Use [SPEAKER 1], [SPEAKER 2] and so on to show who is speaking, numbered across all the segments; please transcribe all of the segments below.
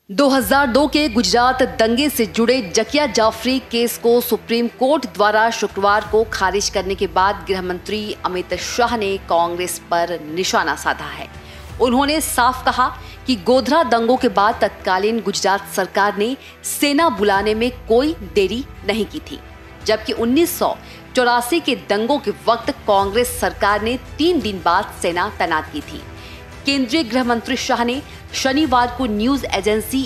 [SPEAKER 1] 2002 के गुजरात दंगे से जुड़े जकिया जाफरी केस को सुप्रीम कोर्ट द्वारा शुक्रवार को खारिज करने के बाद गृह मंत्री अमित शाह ने कांग्रेस पर निशाना साधा है। उन्होंने साफ कहा कि गोधरा दंगों के बाद तत्कालीन गुजरात सरकार ने सेना बुलाने में कोई देरी नहीं की थी, जबकि 1984 के दंगों के वक्त कांग्रेस सरकार ने 3 दिन बाद सेना तैनात की थी। केंद्रीय गृह मंत्री शाह ने शनिवार को न्यूज एजेंसी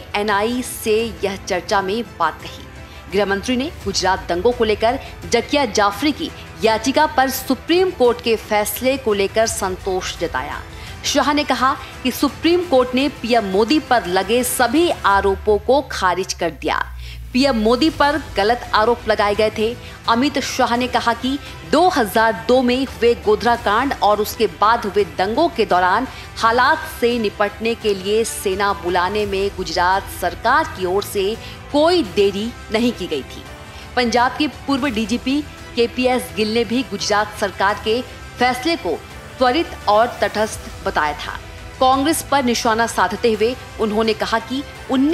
[SPEAKER 1] ANI से यह चर्चा में बात कही। गृह मंत्री ने गुजरात दंगों को लेकर जकिया जाफरी की याचिका पर सुप्रीम कोर्ट के फैसले को लेकर संतोष जताया। शाह ने कहा कि सुप्रीम कोर्ट ने पीएम मोदी पर लगे सभी आरोपों को खारिज कर दिया। पीएम मोदी पर गलत आरोप लगाए गए थे। अमित शाह ने कहा कि 2002 में हुए गोधरा कांड और उसके बाद हुए दंगों के दौरान हालात से निपटने के लिए सेना बुलाने में गुजरात सरकार की ओर से कोई देरी नहीं की गई थी। पंजाब के पूर्व DGP KPS गिल ने भी गुजरात सरकार के फैसले को त्वरित और तटस्थ बताया था। कांग्रेस पर निशाना साधते हुए उन्होंने कहा कि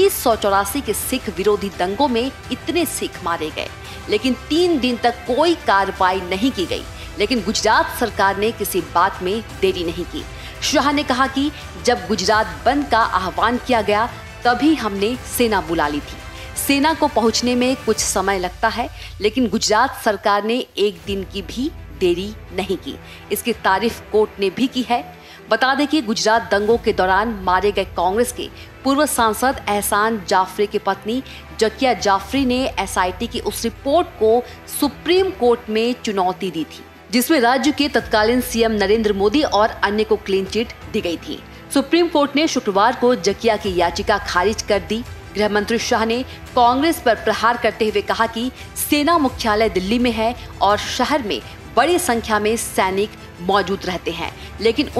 [SPEAKER 1] 1984 के सिख विरोधी दंगों में इतने सिख मारे गए, लेकिन 3 दिन तक कोई कार्रवाई नहीं की गई, लेकिन गुजरात सरकार ने किसी बात में देरी नहीं की। शाह ने कहा कि जब गुजरात बंद का आह्वान किया गया तभी हमने सेना बुला ली थी। सेना को पहुंचने में कुछ समय लगता है, लेकिन गुजरात सरकार ने 1 दिन की भी देरी नहीं की। इसकी तारीफ कोर्ट ने भी की है। बता दें कि गुजरात दंगों के दौरान मारे गए कांग्रेस के पूर्व सांसद एहसान जाफरी की पत्नी जकिया जाफरी ने SIT की उस रिपोर्ट को सुप्रीम कोर्ट में चुनौती दी थी, जिसमें राज्य के तत्कालीन CM नरेंद्र मोदी और अन्य को क्लीन चिट दी गई थी। सुप्रीम कोर्ट ने शुक्रवार को जकिया की याचिका खारिज कर दी। गृह मंत्री शाह ने कांग्रेस पर प्रहार करते हुए कहा कि सेना मुख्यालय दिल्ली में है और शहर में बड़ी संख्या में सैनिक मौजूद रहते हैं, लेकिन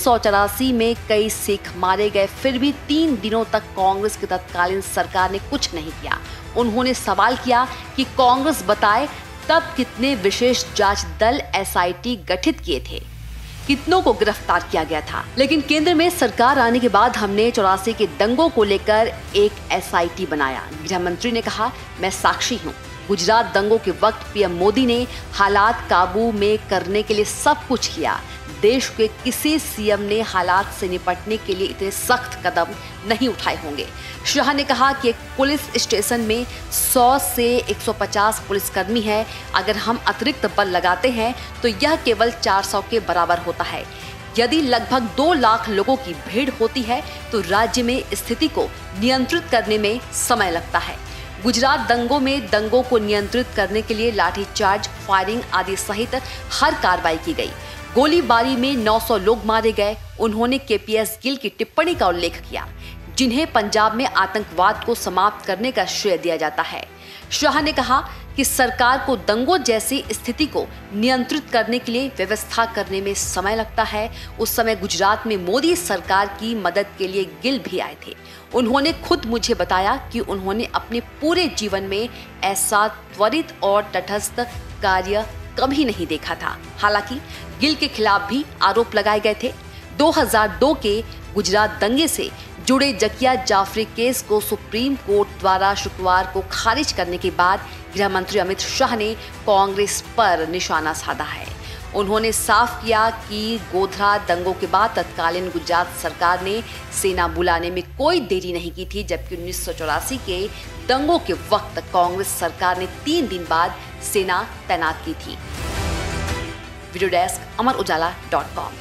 [SPEAKER 1] 1984 में कई सिख मारे गए, फिर भी 3 दिनों तक कांग्रेस की तत्कालीन सरकार ने कुछ नहीं किया। उन्होंने सवाल किया कि कांग्रेस बताए तब कितने विशेष जांच दल SIT गठित किए थे, कितनों को गिरफ्तार किया गया था। लेकिन केंद्र में सरकार आने के बाद हमने 84 के दंगों को लेकर एक SIT बनाया। गृह मंत्री ने कहा, मैं साक्षी हूँ। गुजरात दंगों के वक्त पीएम मोदी ने हालात काबू में करने के लिए सब कुछ किया। देश के किसी CM ने हालात से निपटने के लिए इतने सख्त कदम नहीं उठाए होंगे। शाह ने कहा कि एक पुलिस स्टेशन में 100 से 150 पुलिसकर्मी है। अगर हम अतिरिक्त बल लगाते हैं तो यह केवल 400 के बराबर होता है। यदि लगभग 2 लाख लोगों की भीड़ होती है तो राज्य में स्थिति को नियंत्रित करने में समय लगता है। गुजरात दंगों में दंगों को नियंत्रित करने के लिए लाठीचार्ज, फायरिंग आदि सहित हर कार्रवाई की गई। गोलीबारी में 900 लोग मारे गए। उन्होंने KPS गिल की टिप्पणी का उल्लेख किया, जिन्हें पंजाब में आतंकवाद को समाप्त करने का श्रेय दिया जाता है। शाह ने कहा कि सरकार को दंगों जैसी स्थिति को नियंत्रित करने के लिए व्यवस्था करने में समय लगता है। उस समय गुजरात में मोदी सरकार की मदद के लिए गिल भी आए थे। उन्होंने खुद मुझे बताया कि उन्होंने अपने पूरे जीवन में ऐसा त्वरित और तटस्थ कार्य कभी नहीं देखा था। हालांकि गिल के खिलाफ भी आरोप लगाए गए थे। 2002 के गुजरात दंगे से जुड़े जकिया जाफरी केस को सुप्रीम कोर्ट द्वारा शुक्रवार को खारिज करने के बाद गृह मंत्री अमित शाह ने कांग्रेस पर निशाना साधा है। उन्होंने साफ किया कि गोधरा दंगों के बाद तत्कालीन गुजरात सरकार ने सेना बुलाने में कोई देरी नहीं की थी, जबकि 1984 के दंगों के वक्त कांग्रेस सरकार ने 3 दिन बाद सेना तैनात की थी। Video desk amarujala.com।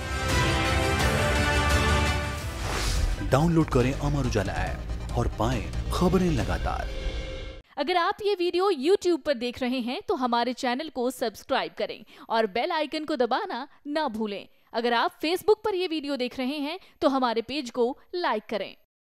[SPEAKER 2] डाउनलोड करें अमर उजाला ऐप और पाएं खबरें लगातार।
[SPEAKER 3] अगर आप ये वीडियो YouTube पर देख रहे हैं तो हमारे चैनल को सब्सक्राइब करें और बेल आइकन को दबाना ना भूलें। अगर आप Facebook पर ये वीडियो देख रहे हैं तो हमारे पेज को लाइक करें।